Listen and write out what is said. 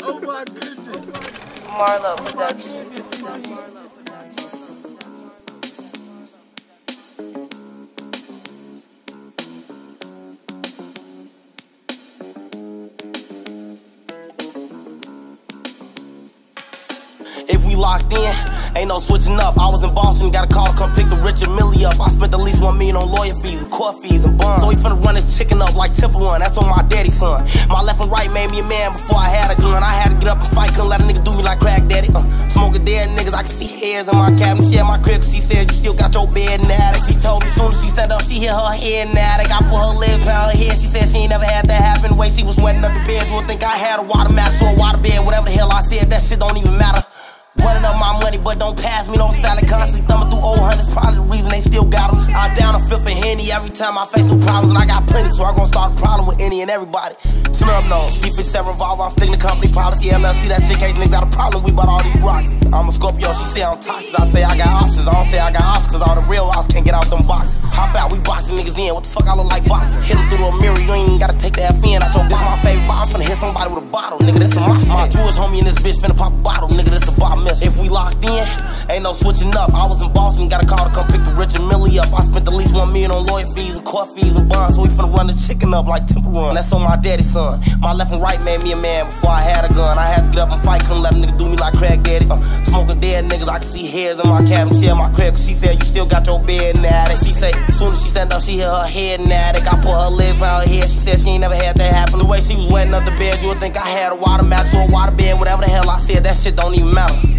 Oh my goodness. Marlo Productions. If we locked in, ain't no switching up. I was in Boston, got a call to come pick the Richard Millie up. I spent at least $1 million on lawyer fees and court fees and bonds. So he finna run his chicken up like Temple Run, that's on my daddy's son. My left and right made me a man before I had a gun. I had to get up and fight, couldn't let a nigga do me like crack daddy. Smoking dead niggas, I can see hairs in my cabinet. She at my crib, she said, you still got your bed in the attic. She told me soon as she stand up, she hit her head in the attic. I put her legs around her head, she said she ain't never had that happen. The way she was wetting up the bed, you would think I had a water mattress or a water bed. Whatever the hell I said, that shit don't even matter. Running up my money, but don't pass me no salad. Constantly thumbing through old hundreds, probably the reason they still got them. I'm down a fifth of Henny every time I face new problems, and I got plenty, so I'm gonna start a problem with any and everybody. Snub nose, B57 revolver, I'm sticking to company policy, LLC, that shit case niggas got a problem, we bought all these rocks. I'm a Scorpio, she say I'm toxic, I say I got options. I don't say I got options, cause all the real ops can't get out them boxes. Hop out, we boxing niggas in, what the fuck I look like boxing? Hit them through a mirror, you ain't even gotta take the F in. I told this my favorite bar, I'm finna hit somebody with a bottle, nigga, this a monster. My Jewish homie in this bitch finna pop a bottle, nigga, this a bar miss. If we locked in, ain't no switching up. I was in Boston, got a call to come pick the Richard Millie up. I spent at least $1 million on lawyer fees and court fees and bonds. So we finna run this chicken up like Temple Run, that's on my daddy's son. My left and right made me a man before I had a gun. I had to get up and fight, couldn't let a nigga do me like crack daddy. Smoking dead niggas, I can see hairs in my cabinet. She at my crib, cause she said you still got your bed in the attic. She say, as soon as she stand up, she hit her head in the attic. I put her legs around her head, she said she ain't never had that happen. The way she was wetting up the bed, you would think I had a water mattress or a water bed. Whatever the hell I said, that shit don't even matter.